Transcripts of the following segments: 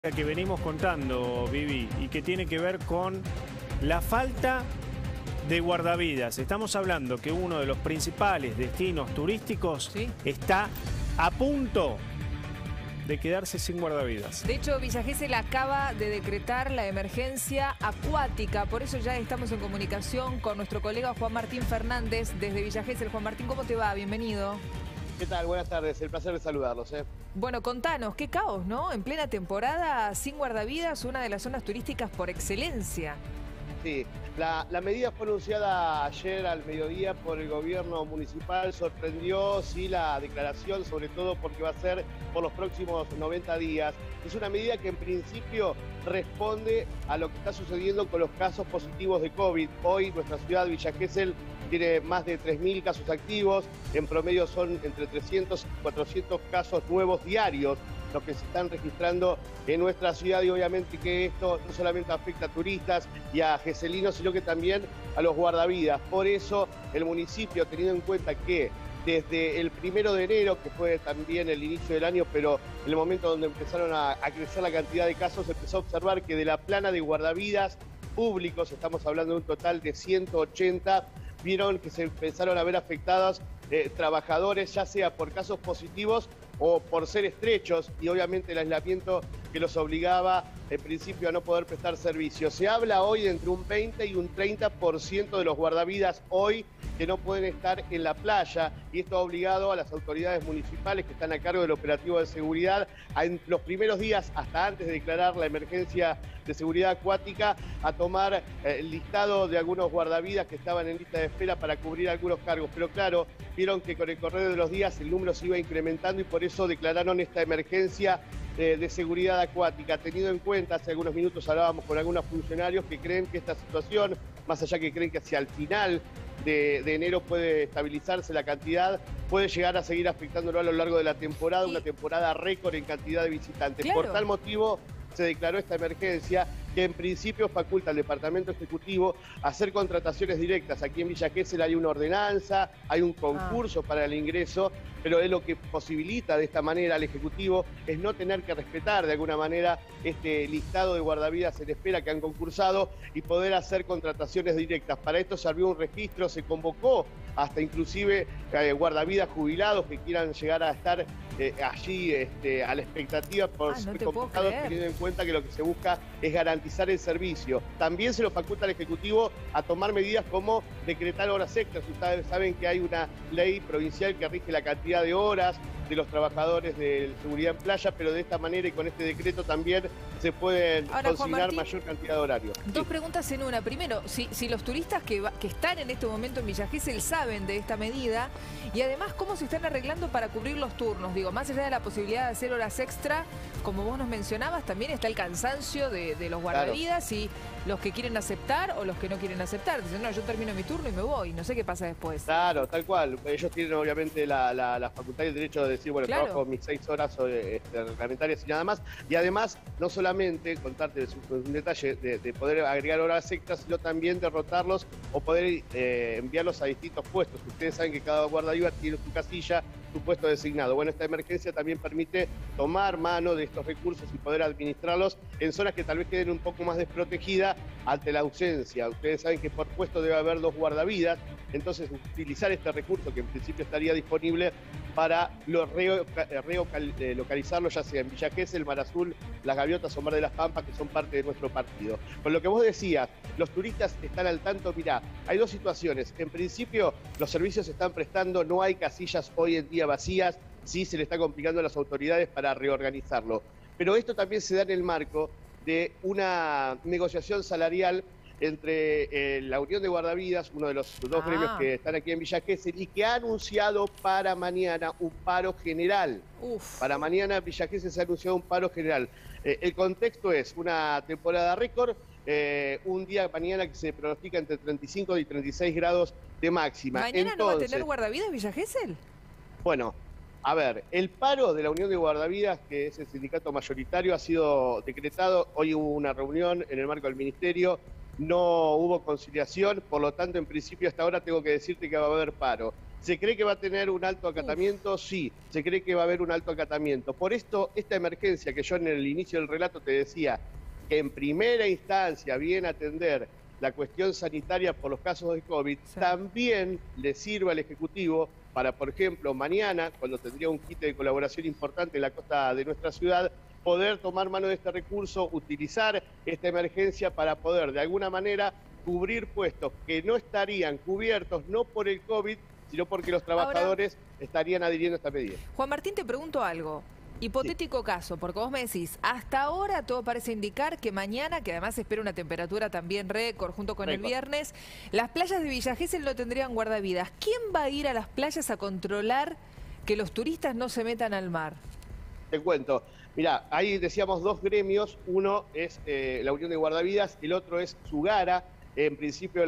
Que venimos contando, Vivi, y que tiene que ver con la falta de guardavidas. Estamos hablando que uno de los principales destinos turísticos está a punto de quedarse sin guardavidas. De hecho, Villa Gesell acaba de decretar la emergencia acuática. Por eso ya estamos en comunicación con nuestro colega Juan Martín Fernández desde Villa Gesell. Juan Martín, ¿cómo te va? Bienvenido. ¿Qué tal? Buenas tardes, el placer de saludarlos. Bueno, contanos, qué caos, ¿no? En plena temporada, sin guardavidas, una de las zonas turísticas por excelencia. Sí, la medida fue anunciada ayer al mediodía por el gobierno municipal. Sorprendió, sí, la declaración, sobre todo porque va a ser por los próximos 90 días. Es una medida que en principio responde a lo que está sucediendo con los casos positivos de COVID. Hoy nuestra ciudad, Villa Gesell, tiene más de 3.000 casos activos. En promedio son entre 300 y 400 casos nuevos diarios los que se están registrando en nuestra ciudad, y obviamente que esto no solamente afecta a turistas y a geselinos, sino que también a los guardavidas. Por eso el municipio, teniendo en cuenta que desde el 1 de enero, que fue también el inicio del año, pero en el momento donde empezaron a crecer la cantidad de casos, empezó a observar que de la plana de guardavidas públicos, estamos hablando de un total de 180, vieron que se empezaron a ver afectados trabajadores, ya sea por casos positivos o por ser estrechos, y obviamente el aislamiento que los obligaba en principio a no poder prestar servicio. Se habla hoy de entre un 20 y un 30% de los guardavidas hoy que no pueden estar en la playa, y esto ha obligado a las autoridades municipales que están a cargo del operativo de seguridad en los primeros días, hasta antes de declarar la emergencia de seguridad acuática, a tomar el listado de algunos guardavidas que estaban en lista de espera para cubrir algunos cargos. Pero claro, vieron que con el correr de los días el número se iba incrementando y por eso declararon esta emergencia de seguridad acuática, teniendo en cuenta, hace algunos minutos hablábamos con algunos funcionarios que creen que esta situación, más allá que creen que hacia el final de enero puede estabilizarse la cantidad, puede llegar a seguir afectándolo a lo largo de la temporada, una temporada récord en cantidad de visitantes. Claro. Por tal motivo se declaró esta emergencia, que en principio faculta al Departamento Ejecutivo a hacer contrataciones directas. Aquí en Villa Gesell hay una ordenanza, hay un concurso para el ingreso, pero es lo que posibilita de esta manera al Ejecutivo es no tener que respetar de alguna manera este listado de guardavidas en espera que han concursado y poder hacer contrataciones directas. Para esto se abrió un registro, se convocó hasta inclusive guardavidas jubilados que quieran llegar a estar allí a la expectativa por ser convocados, teniendo en cuenta que lo que se busca es garantizar el servicio. También se lo faculta al Ejecutivo a tomar medidas como decretar horas extras. Ustedes saben que hay una ley provincial que rige la cantidad de horas de los trabajadores de seguridad en playa, pero de esta manera y con este decreto también se pueden consignar mayor cantidad de horarios. Dos preguntas en una. Primero, si los turistas que están en este momento en Villa Gesell saben de esta medida, y además cómo se están arreglando para cubrir los turnos. Digo, más allá de la posibilidad de hacer horas extra, como vos nos mencionabas, también está el cansancio de los guardavidas, claro, y los que quieren aceptar o los que no quieren aceptar. Dicen, no, yo termino mi turno y me voy, no sé qué pasa después. Claro, tal cual. Ellos tienen obviamente la facultad y el derecho de decir, bueno, claro, trabajo mis 6 horas reglamentarias y nada más. Y además, no solamente contarte un detalle de poder agregar horas extras, sino también derrotarlos o poder enviarlos a distintos puestos. Ustedes saben que cada guardaviva tiene su casilla, su puesto designado. Bueno, esta emergencia también permite tomar mano de estos recursos y poder administrarlos en zonas que tal vez queden un poco más desprotegidas ante la ausencia. Ustedes saben que por puesto debe haber 2 guardavidas, entonces utilizar este recurso que en principio estaría disponible para localizarlo, ya sea en Villa Gesell, Mar Azul, Las Gaviotas o Mar de las Pampas, que son parte de nuestro partido. Con lo que vos decías, los turistas están al tanto. Mirá, hay dos situaciones. En principio, los servicios se están prestando, no hay casillas hoy en día vacías, sí se le está complicando a las autoridades para reorganizarlo. Pero esto también se da en el marco de una negociación salarial entre la Unión de Guardavidas, uno de los dos gremios que están aquí en Villa Gesell, y que ha anunciado para mañana un paro general. Para mañana Villa Gesell se ha anunciado un paro general. El contexto es una temporada récord, un día mañana que se pronostica entre 35 y 36 grados de máxima. ¿Mañana no va a tener guardavidas Villa Gesell? Bueno, a ver, el paro de la Unión de Guardavidas, que es el sindicato mayoritario, ha sido decretado. Hoy hubo una reunión en el marco del Ministerio, no hubo conciliación, por lo tanto, en principio hasta ahora tengo que decirte que va a haber paro. ¿Se cree que va a tener un alto acatamiento? Sí, se cree que va a haber un alto acatamiento. Por esto, esta emergencia que yo en el inicio del relato te decía, que en primera instancia viene a atender la cuestión sanitaria por los casos de COVID, también le sirve al Ejecutivo para, por ejemplo, mañana, cuando tendría un kit de colaboración importante en la costa de nuestra ciudad, poder tomar mano de este recurso, utilizar esta emergencia para poder, de alguna manera, cubrir puestos que no estarían cubiertos, no por el COVID, sino porque los trabajadores estarían adhiriendo a esta medida. Juan Martín, te pregunto algo. Hipotético caso, porque vos me decís, hasta ahora todo parece indicar que mañana, que además se espera una temperatura también récord junto con el viernes, las playas de Villa Gesell no tendrían guardavidas. ¿Quién va a ir a las playas a controlar que los turistas no se metan al mar? Te cuento. Mirá, ahí decíamos dos gremios, uno es la Unión de Guardavidas, el otro es Sugara. En principio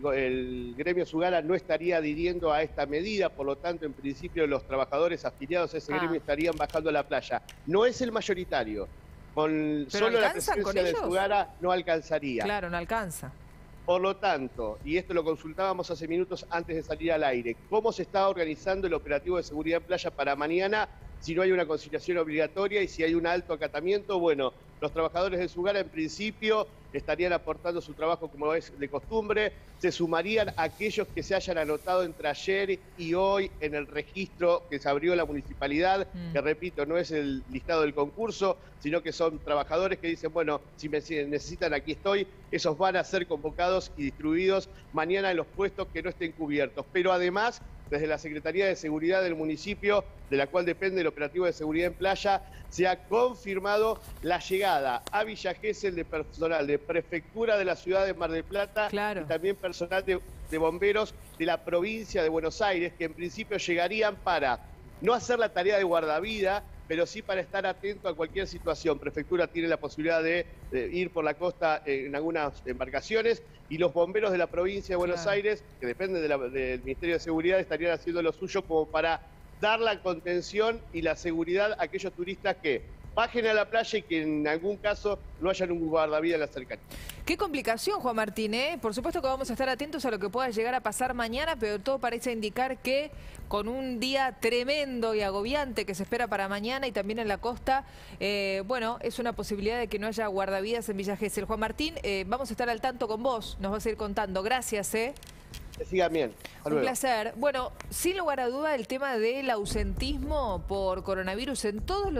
el gremio Sugara no estaría adhiriendo a esta medida, por lo tanto en principio los trabajadores afiliados a ese gremio estarían bajando a la playa. No es el mayoritario, con solo la presencia de Sugara no alcanzaría. Claro, no alcanza. Por lo tanto, y esto lo consultábamos hace minutos antes de salir al aire, ¿cómo se está organizando el operativo de seguridad en playa para mañana si no hay una conciliación obligatoria y si hay un alto acatamiento? Bueno, los trabajadores de Sugara en principio estarían aportando su trabajo como es de costumbre, se sumarían aquellos que se hayan anotado entre ayer y hoy en el registro que se abrió la municipalidad, que repito, no es el listado del concurso, sino que son trabajadores que dicen, bueno, si me necesitan aquí estoy, esos van a ser convocados y distribuidos mañana en los puestos que no estén cubiertos. Pero además, desde la Secretaría de Seguridad del municipio, de la cual depende el operativo de seguridad en playa, se ha confirmado la llegada a Villa Gesell de personal de Prefectura de la ciudad de Mar del Plata y también personal de bomberos de la provincia de Buenos Aires, que en principio llegarían para no hacer la tarea de guardavida, pero sí para estar atento a cualquier situación. Prefectura tiene la posibilidad de ir por la costa en algunas embarcaciones y los bomberos de la provincia de Buenos Aires, que dependen del Ministerio de Seguridad, estarían haciendo lo suyo como para dar la contención y la seguridad a aquellos turistas que bajen a la playa y que en algún caso no hayan un guardavidas en la cercanía. Qué complicación, Juan Martín, ¿eh? Por supuesto que vamos a estar atentos a lo que pueda llegar a pasar mañana, pero todo parece indicar que con un día tremendo y agobiante que se espera para mañana y también en la costa, bueno, es una posibilidad de que no haya guardavidas en Villa Gesell. Juan Martín, vamos a estar al tanto con vos, nos vas a ir contando. Gracias, ¿eh? Que sigan bien. Un placer. Bueno, sin lugar a duda, el tema del ausentismo por coronavirus en todos los